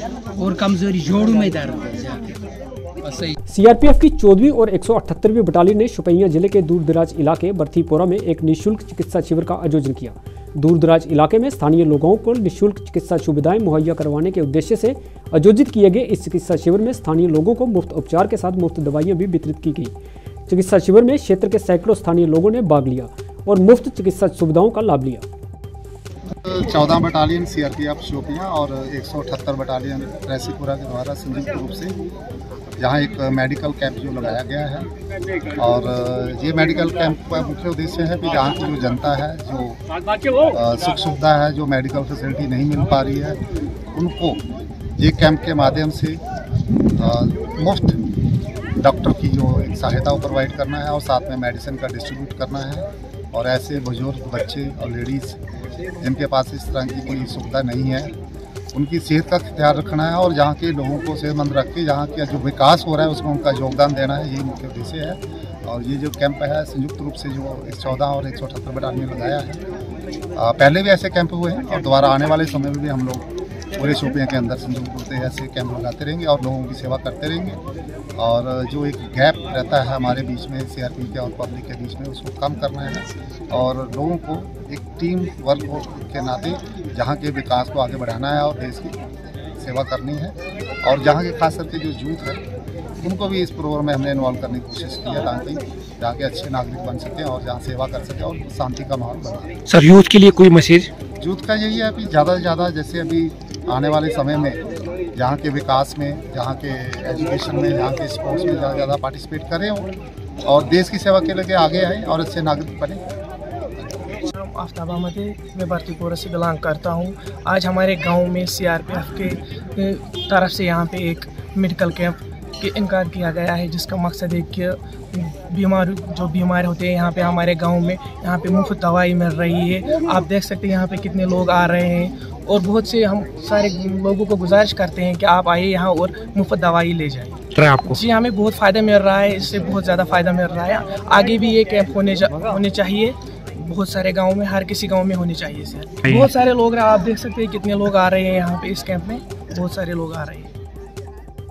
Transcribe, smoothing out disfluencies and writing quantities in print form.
और कमजोरी जोड़ों में दर्द सीआरपीएफ की 14वीं और 178वीं बटालियन ने शोपियां जिले के दूर दराज इलाके बर्थीपोरा में एक निःशुल्क चिकित्सा शिविर का आयोजन किया। दूर दराज इलाके में स्थानीय लोगों को निःशुल्क चिकित्सा सुविधाएं मुहैया करवाने के उद्देश्य से आयोजित किए गए इस चिकित्सा शिविर में स्थानीय लोगों को मुफ्त उपचार के साथ मुफ्त दवाइयां भी वितरित की गई। चिकित्सा शिविर में क्षेत्र के सैकड़ों स्थानीय लोगों ने भाग लिया और मुफ्त चिकित्सा सुविधाओं का लाभ लिया। 14 बटालियन सीआरपीएफ शोपियां और 178 बटालियन रैसीपुरा के द्वारा संयुक्त रूप से यहाँ एक मेडिकल कैंप जो लगाया गया है। और ये मेडिकल कैंप का मुख्य उद्देश्य है कि यहाँ की जो जनता है, जो सुख सुविधा है, जो मेडिकल फैसिलिटी नहीं मिल पा रही है, उनको ये कैंप के माध्यम से मुफ्त डॉक्टर की जो एक सहायता को प्रोवाइड करना है और साथ में मेडिसिन का डिस्ट्रीब्यूट करना है। और ऐसे बुजुर्ग बच्चे और लेडीज़ जिनके पास इस तरह की कोई सुविधा नहीं है, उनकी सेहत का ख्याल रखना है और जहाँ के लोगों को सेहतमंद रख के जहाँ का जो विकास हो रहा है उसमें उनका योगदान देना है, यही मुख्य उद्देश्य है। और ये जो कैंप है संयुक्त रूप से जो 114 और 178 बटालियन में लगाया है। पहले भी ऐसे कैंप हुए हैं और दोबारा आने वाले समय में भी हम लोग पूरे शोपियां के अंदर संयुक्त रूप से ऐसे कैंप लगाते रहेंगे और लोगों की सेवा करते रहेंगे। और जो एक गैप रहता है हमारे बीच में सीआरपी के और पब्लिक के बीच में, उसको कम करना है और लोगों को एक टीम वर्क के नाते जहाँ के विकास को आगे बढ़ाना है और देश की सेवा करनी है। और जहाँ के खास करके जो यूथ है उनको भी इस प्रोग्राम में हमने इन्वॉल्व करने की कोशिश की है ताकि जहाँ के अच्छे नागरिक बन सकें और जहाँ सेवा कर सकें और शांति का माहौल बने। सर, यूथ के लिए कोई मैसेज? यूथ का यही है कि ज़्यादा से ज़्यादा जैसे अभी आने वाले समय में यहाँ के विकास में, यहाँ के एजुकेशन में, यहाँ के स्पोर्ट्स में ज़्यादा ज़्यादा पार्टिसिपेट करें और देश की सेवा के लिए आगे आए और अच्छे नागरिक बने। आफ्ताब अहमद है, मैं बर्थीपोरा से बिलोंग करता हूँ। आज हमारे गांव में सीआरपीएफ के तरफ से यहाँ पे एक मेडिकल कैंप के इनकार किया गया है, जिसका मकसद है कि जो बीमार होते हैं यहाँ पे हमारे गांव में यहाँ पे मुफ्त दवाई मिल रही है। आप देख सकते हैं यहाँ पे कितने लोग आ रहे हैं और बहुत से हम सारे लोगों को गुजारिश करते हैं कि आप आइए यहाँ और मुफ्त दवाई ले जाइए। आपको जी हमें बहुत फ़ायदा मिल रहा है, इससे बहुत ज़्यादा फ़ायदा मिल रहा है। आगे भी ये कैंप होने चाहिए, बहुत सारे गाँव में, हर किसी गाँव में होने चाहिए सर। बहुत सारे लोग आप देख सकते हैं कितने लोग आ रहे हैं यहाँ पे इस कैंप में, बहुत सारे लोग आ रहे हैं।